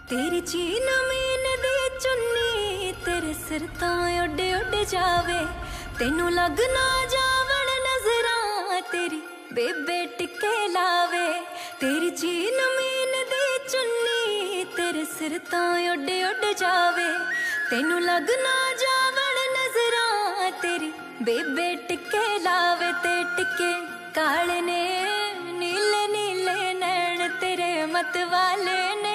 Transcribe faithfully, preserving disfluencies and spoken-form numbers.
तेरी चीन mean the चुन्नी तेरे सिर तो उड उड जावे, तेनू लग ना जावण नजरां तेरी बेबे टिके लावे। तेरी चीन मीन दी चुन्नी तेरे सिर तो उड उड जावे, तेनू लग ना जावण नजरां तेरी बेबे टिके लावे। ते टिके काले ने नीले नीले नैन तेरे मत वाले ने